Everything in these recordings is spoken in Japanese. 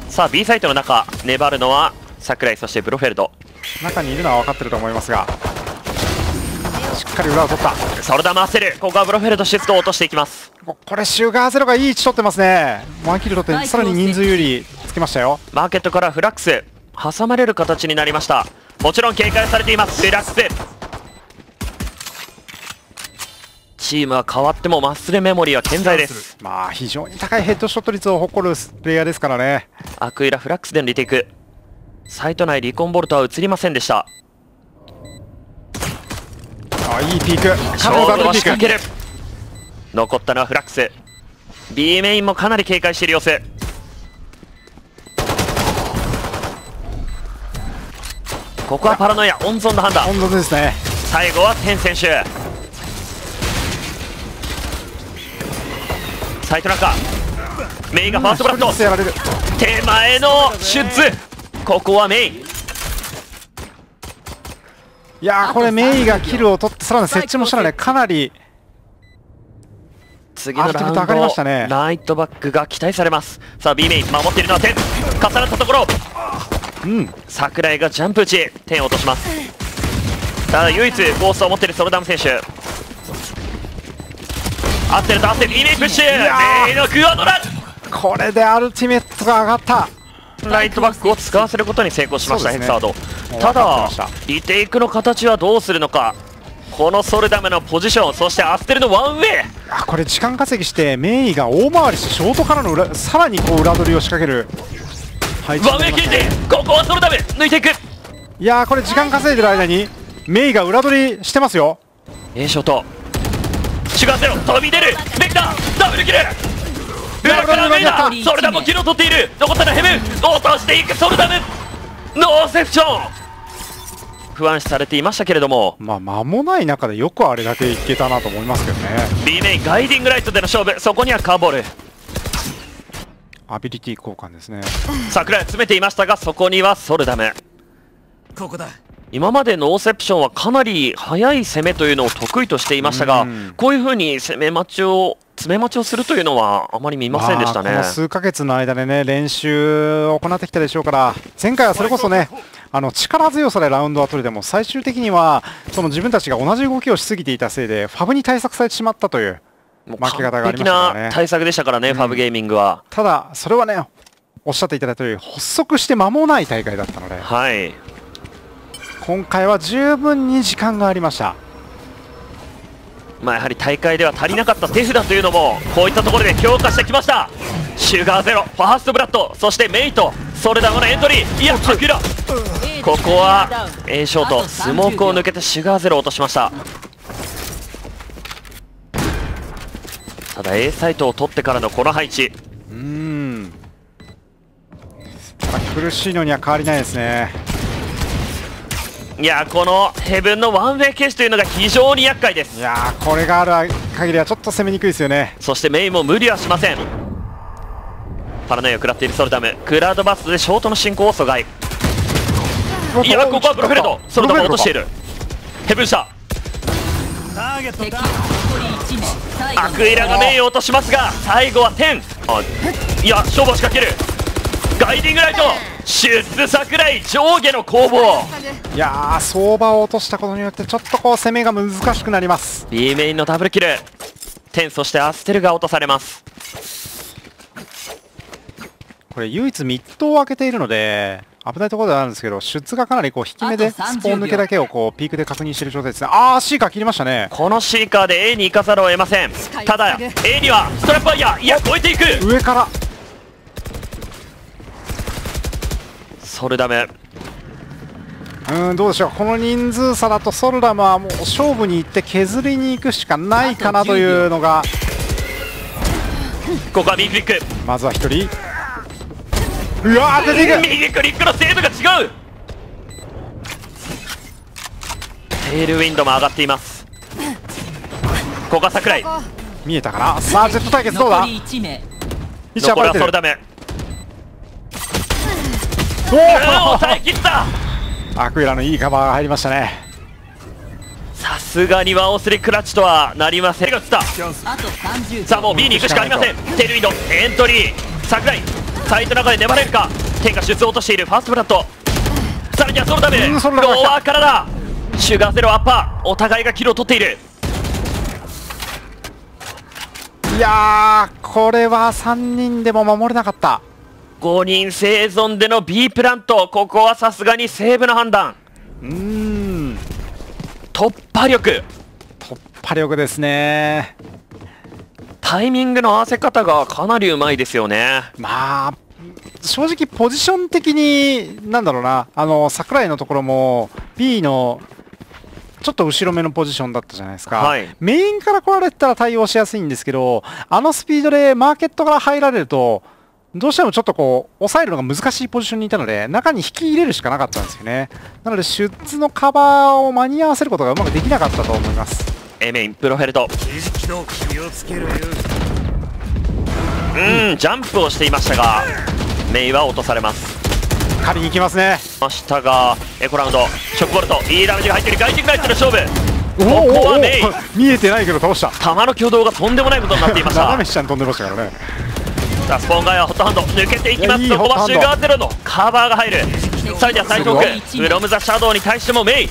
さあ B サイトの中粘るのは櫻井、そしてブロフェルド。 中にいるのは分かってると思いますが、しっかり裏を取った。 ソルダム焦る。ここはブロフェルド出動を落としていきます。 これシュガーゼロがいい位置取ってますね。ワンキル取ってさらに人数有利つけましたよ。 マーケットからフラックス挟まれる形になりました。もちろん警戒されています。フラックスチームは変わってもマッスルメモリーは健在です。 まあ非常に高いヘッドショット率を誇るプレイヤーですからね。 アクイラフラックスでのリテイク。サイト内リコンボルトは映りませんでした。 いいピーク。 勝負を仕掛ける。残ったのはフラックス。 B メインもかなり警戒している様子。ここはパラノイア温存の判断。 温存ですね。 最後はテン選手。サイト中メイがファーストブラッド。手前のシュッズ。ここはメイ。 いやー、これメイがキルを取ってさらに設置もしたらね、かなり次のラウンドナイトバックが期待されます。さあ B メイン守っているのは10。重なったところ、櫻井がジャンプ打ち10を落とします。ただ唯一コースを持っているソルダム選手。合ってると合ってる。 B メインプッシュ。メイのグアドラ。 これでアルティメットが上がった。 ライトバックを使わせることに成功しました、ヘクサード。ただリテイクの形はどうするのか。このソルダムのポジション、そしてアステルのワンウェイ。 これ時間稼ぎしてメイが大回りしてショートからの裏、さらにこう裏取りを仕掛ける配置。 ワンウェイ切ってここはソルダム抜いていく。 いやー、これ時間稼いでる間にメイが裏取りしてますよ。 ショートシュガーゼロ飛び出る。ベクターダブルキル。裏からメイだ。ソルダムもキルを取っている。残ったのヘブン落としていく。ソルダムノーセプション。不安視されていましたけれども、 間もない中でよくあれだけいけたなと思いますけどね。 B メインガイディングライトでの勝負。そこにはカーボールアビリティ交換ですね。 桜井詰めていましたが、そこにはソルダム。 ここだ。 今までノーセプションはかなり速い攻めというのを得意としていましたが、こういうふうに詰め待ちをするというのはあまり見ませんでしたね。 この数ヶ月の間でね、練習を行ってきたでしょうから、前回はそれこそね、力強さでラウンドは取れても、最終的にはその自分たちが同じ動きをしすぎていたせいでファブに対策されてしまったという負け方がありましたからね。 完璧な対策でしたからね、ファブゲーミングは。 ただそれはね、おっしゃっていただいたように発足して間もない大会だったので、 はい、 今回は十分に時間がありました。 やはり大会では足りなかった手札というのもこういったところで強化してきました。シュガーゼロ、ファーストブラッド、そしてメイト、ソルダムのエントリー。いやアキュラ、ここは A ショートスモークを抜けてシュガーゼロを落としました。ただ A サイトを取ってからのこの配置、 苦しいのには変わりないですね。 いやこのヘブンのワンウェイ消しというのが非常に厄介です。 いやこれがある限りはちょっと攻めにくいですよね。 そしてメイも無理はしません。パラノイアを食らっているソルダム、クラウドバストでショートの進行を阻害。いやここはブロフェルド、ソルダムを落としている。ヘブン下アクイラがメインを落としますが、最後は10。いや勝負を仕掛ける。ガイディングライト、シュッズ桜井上下の攻防。 いやー、相場を落としたことによってちょっとこう攻めが難しくなります。 B メインのダブルキル10、そしてアステルが落とされます。 これ唯一ミッドを開けているので危ないところではあるんですけど、シュッツがかなりこう引き目でスポーン抜けだけをこうピークで確認している状態ですね。シーカー切りましたね。 このシーカーで A に行かざるを得ません。ただ A にはストラップファイヤー、いや越えていく。 上からソルダム、 どうでしょう。この人数差だとソルダムはもう勝負に行って削りに行くしかないかなというのが。 ここは B クリック、 まずは1人。うわー、出ていく。 右クリックの精度が違う。テールウィンドも上がっています。ここは桜井見えたかな。さあジェット対決どうだ。 残りはソルダム。抑え切った。 アクイラのいいカバーが入りましたね。 さすがにワオスリクラッチとはなりませんが、さあもう B に行くしかありません。テールウィンドエントリー、桜井サイトの中で粘れるか。天が出を落としているファーストブラッド。さらにはソロダメ、ロソロダメーワーからだ。シュガーゼロアッパー、お互いがキルを取っている。 いやー、これは3人でも守れなかった。 5人生存での B プラント、ここはさすがにセーブの判断。突破力ですね。 タイミングの合わせ方がかなりうまいですよね。 まあ正直ポジション的になんだろうな、桜井のところも B のちょっと後ろ目のポジションだったじゃないですか、 はい、 メインから来られてたら対応しやすいんですけど、あのスピードでマーケットから入られるとどうしてもちょっとこう抑えるのが難しいポジションにいたので、中に引き入れるしかなかったんですよね。なのでシュッツのカバーを間に合わせることがうまくできなかったと思います。 メインプロフェルト、ジャンプをしていましたがメイは落とされます。 狩りに行きますね。 ましたがエコラウンドショックボルト、いいダメージが入っている。ガイティングナイトの勝負。ここはメイ見えてないけど倒した。 弾の挙動がとんでもないことになっていました。 斜め下に飛んでましたからね。 スポンガイはホットハンド抜けていきます。そこはシュガーゼロのカバーが入る。さらにはサイト奥フロムザシャドウに対してもメイ、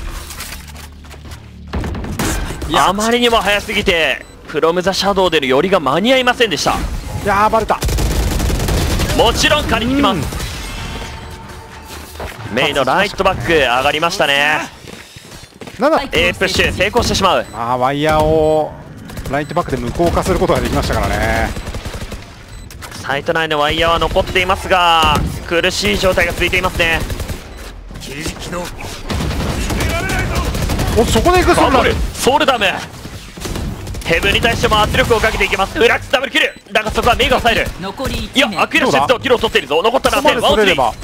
あまりにも早すぎてフロムザシャドウでの寄りが間に合いませんでした。 いやーバレた。 もちろん借りに行きます。メイのライトバック上がりましたね。 なんだ A プッシュ成功してしまう。 ワイヤーをライトバックで無効化することができましたからね。 サイト内のワイヤーは残っていますが苦しい状態が続いていますね。 お、そこで行く。 ソウルダム、ヘブンに対しても圧力をかけていきます。フラックスダブルキルだがそこはメイが抑える。いやアクイラシットキルを取っているぞ。残ったらワンオツリー。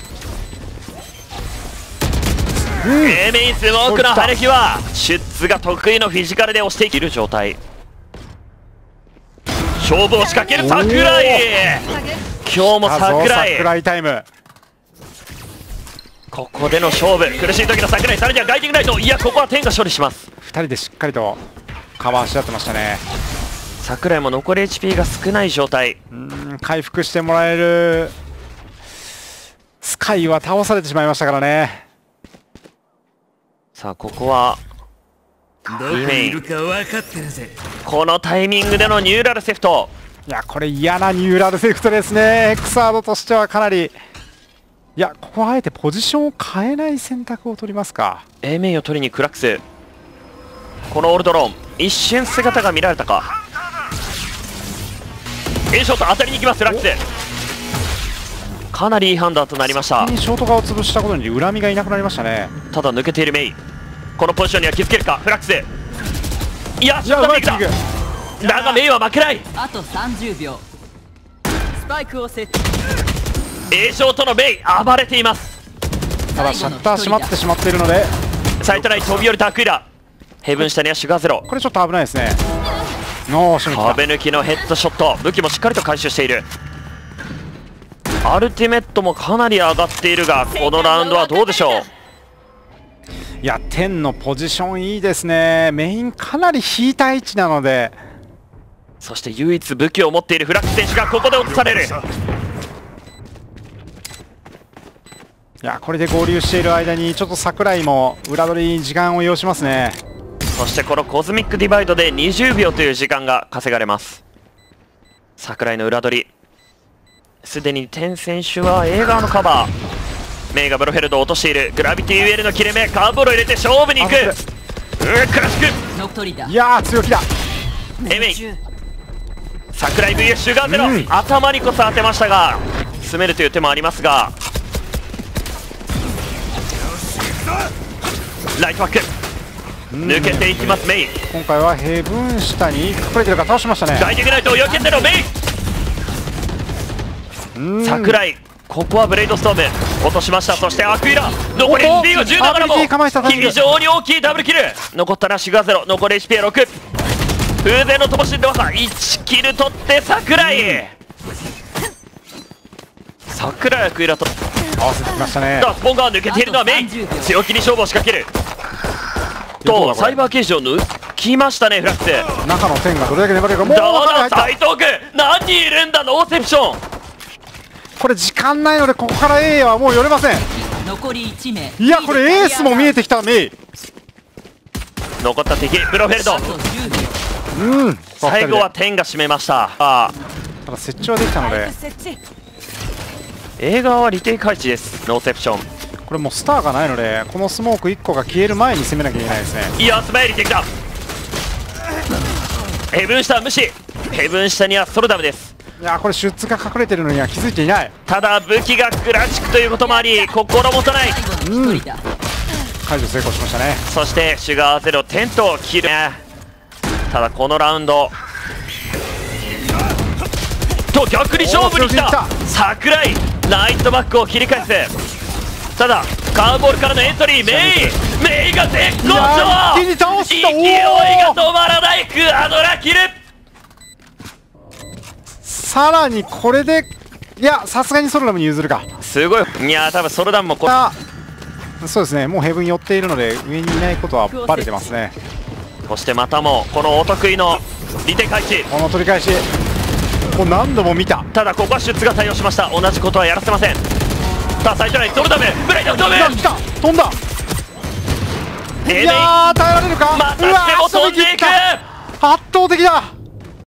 メインスモークの羽根木はシュッツが得意のフィジカルで押していける状態。勝負を仕掛ける桜井。今日も桜井タイム。 ここでの勝負、苦しい時の桜井、さらにはガイティングナイト。いやここは天が処理します。 2人でしっかりとカバーし合ってましたね。 桜井も残り HP が少ない状態。 回復してもらえるスカイは倒されてしまいましたからね。 さあここはこのタイミングでのニューラルセフト。 いやこれ嫌なニューラルセフトですね。エクサードとしてはかなり。いやここはあえてポジションを変えない選択を取りますか。 A メインを取りにクラックス。このオールドローン一瞬姿が見られたか。 A ショート当たりに行きます。クラックスかなりいい判断となりました。 ショート側を潰したことに恨みがいなくなりましたね。 ただ抜けているメイ、このポジションには気づけるか。フラックス、いやショットメイクだ。だがメイは負けない。 あと30秒スパイクをセット。 A ショートのメイ暴れています。 ただシャッター閉まってしまっているのでサイト内飛び降りたアクイラ。ヘブン下にはシュガーゼロ。 これちょっと危ないですね。 壁抜きのヘッドショット、武器もしっかりと回収している。アルティメットもかなり上がっているがこのラウンドはどうでしょう。 いや天のポジションいいですね。メインかなり引いた位置なので。 そして唯一武器を持っているフラック選手がここで落とされる。 いやこれで合流している間にちょっと桜井も裏取りに時間を要しますね。 そしてこのコズミックディバイドで20秒という時間が稼がれます。桜井の裏取り、すでに天選手は A 側のカバー。メイがブロフェルドを落としている。グラビティウェルの切れ目、カーブボールを入れて勝負に行く。クラシック、 いやー強気だ。 メイ桜井 VS シュガーゼロ、頭にこそ当てましたが詰めるという手もありますが、ライトバック抜けていきます。メイ今回はヘブン下に隠れてるから倒しましたね。 ガイティングナイトを避けてのメイ。桜井ここはブレイドストーム落としました。そしてアクイラ残り HP が10ながらも非常に大きいダブルキル。残ったらシュガーゼロ、残り HP は6。風前のともしんで技1キル取って桜井、桜井アクイラと合わせてきましたね。 スポンガー抜けているのはメイ、強気に勝負を仕掛けるとサイバーケージを抜きましたね。フラックス中の天がどれだけ粘れるか。もうだ斎藤君何人いるんだ。ノーセプションこれ時間ないのでここから A はもう寄れません。 残り1名。 いやこれエースも見えてきたメイ。 残った敵ブロフェルド。 あと10秒。 うん、 最後は天が締めました。たただ設置はできたので、 設置。 映画はリテイク配置です。ノーセプション。 これもうスターがないのでこのスモーク1個が消える前に攻めなきゃいけないですね。 いや素早いリテイクだ。ヘブン下無視。ヘブン下にはソルダムです。 いやこれシュッツが隠れてるのには気づいていない。 ただ武器がクラチックということもあり心もとない。 最後の1人だ。 解除成功しましたね。 そしてシュガーゼロテントを切る。ただこのラウンドと逆に勝負に来た桜井。ライトバックを切り返す。ただカーボールからのエントリー。メイが絶好いや調。 一気に倒した。 勢いが止まらないクアドラキル。 さらにこれでいやさすがにソルダムに譲るか。 すごい。いや多分ソルダムもそうですね、もうヘブン寄っているので上にいないことはバレてますね。 そしてまたもこのお得意のリテイク配置。 この取り返しもう何度も見た。 ただここはシュッツが対応しました。同じことはやらせません。さあ最初にソルダムブレイド飛ぶ。 いや来た飛んだ。いやー耐えられるか。 またしても飛んでいく。 圧倒的だ。